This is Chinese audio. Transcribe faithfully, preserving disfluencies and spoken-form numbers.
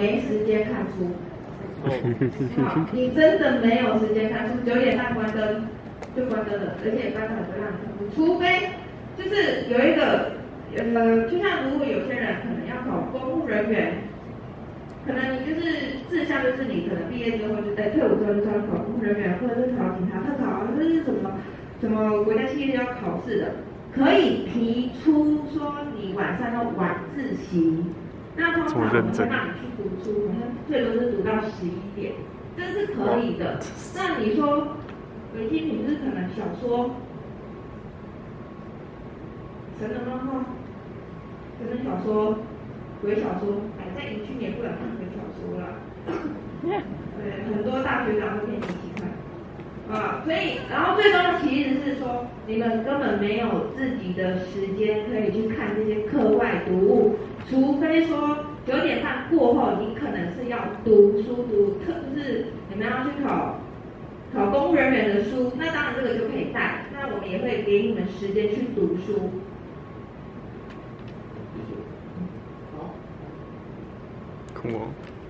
没时间看书。好，你真的没有时间看书，九点半关灯就关灯了，而且班长不让你看书，除非就是有一个呃，就像如果有些人可能要考公务人员。可能你就是志向，就是你可能毕业之后就在退伍之后就要考公务人员，或者是考警察特考，或者是什么什么国家企业要考试的，可以提出说你晚上要晚自习。那通常我们会让你去读书，可能最多是读到十一点，这是可以的。那你说微积品是可能小说、神的漫画、神的小说。鬼小说，哎，在营区也不能看鬼小说了。对，很多大学长都可以一起看。啊，所以，然后最终其实是说，你们根本没有自己的时间可以去看这些课外读物，除非说九点半过后，你可能是要读书读特，就是你们要去考考公务人员的书，那当然这个就可以带，那我们也会给你们时间去读书。 酷哦。